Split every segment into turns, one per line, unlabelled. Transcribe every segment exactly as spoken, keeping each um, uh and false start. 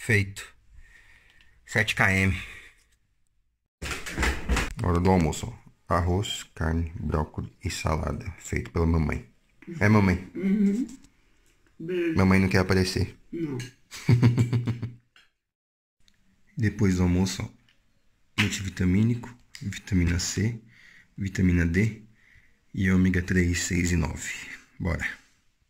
Feito. sete quilômetros. Hora do almoço, ó. Arroz, carne, brócolis e salada. Feito pela mamãe. É, mamãe?
Uhum. Beijo.
Mamãe não quer aparecer.
Não.
Depois do almoço, ó, multivitamínico, vitamina C, vitamina D e ômega três, seis e nove. Bora.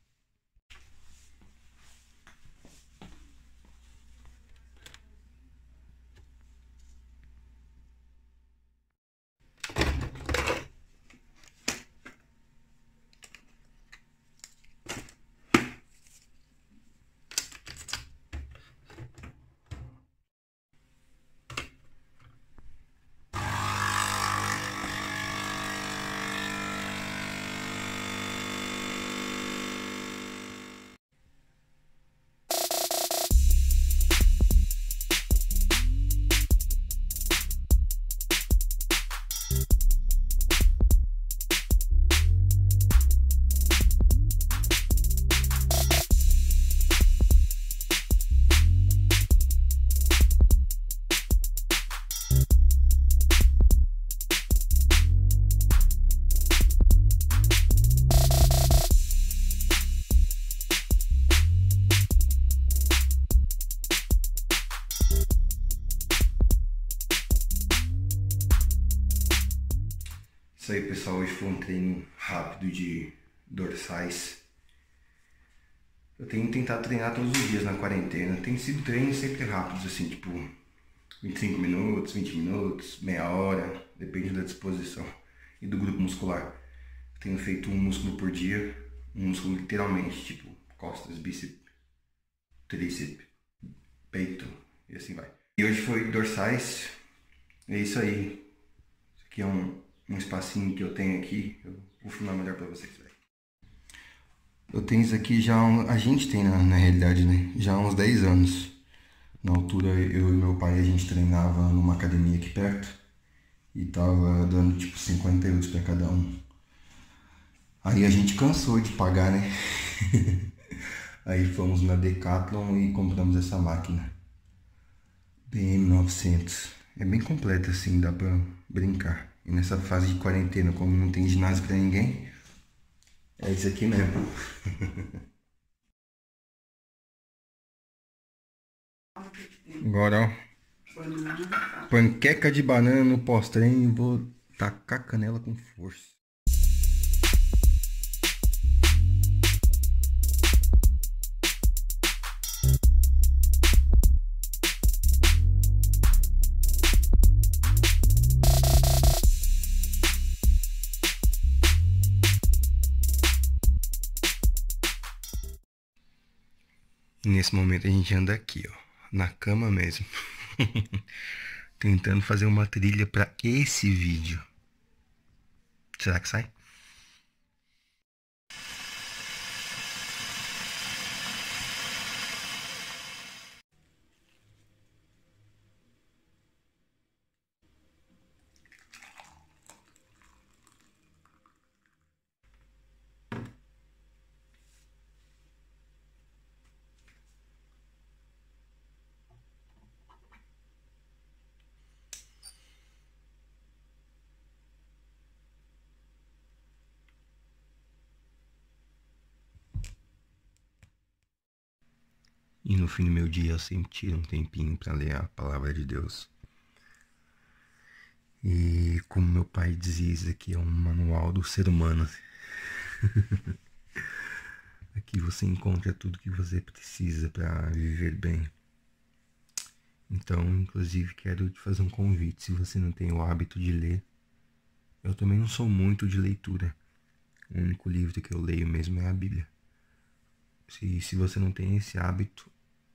Isso aí, pessoal, hoje foi um treino rápido de dorsais. Eu tenho tentado treinar todos os dias na quarentena. Tem sido treinos sempre rápidos, assim, tipo vinte e cinco minutos, vinte minutos, meia hora, depende da disposição e do grupo muscular. Eu tenho feito um músculo por dia, um músculo literalmente, tipo costas, bíceps, tríceps, peito e assim vai. E hoje foi dorsais, é isso aí. Isso aqui é um um espacinho que eu tenho aqui, eu vou filmar melhor pra vocês, velho. Eu tenho isso aqui já, um, a gente tem na, na realidade, né, já há uns dez anos. Na altura eu e meu pai, a gente treinava numa academia aqui perto e tava dando tipo cinquenta euros pra cada um. Aí a gente cansou de pagar, né? Aí fomos na Decathlon e compramos essa máquina B M novecentos. É bem completa assim, dá pra brincar. E nessa fase de quarentena, como não tem ginásio pra ninguém, é isso aqui mesmo. Agora, ó, panqueca de banana no pós-treino, vou tacar canela com força. E nesse momento a gente anda aqui, ó, na cama mesmo, tentando fazer uma trilha para esse vídeo. Será que sai? E no fim do meu dia eu sempre tiro um tempinho para ler a palavra de Deus. E como meu pai dizia, isso aqui é um manual do ser humano. Aqui você encontra tudo que você precisa para viver bem. Então, inclusive, quero te fazer um convite. Se você não tem o hábito de ler, eu também não sou muito de leitura. O único livro que eu leio mesmo é a Bíblia. Se, se você não tem esse hábito,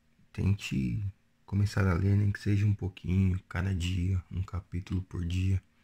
tente começar a ler, nem que seja um pouquinho, cada dia, um capítulo por dia.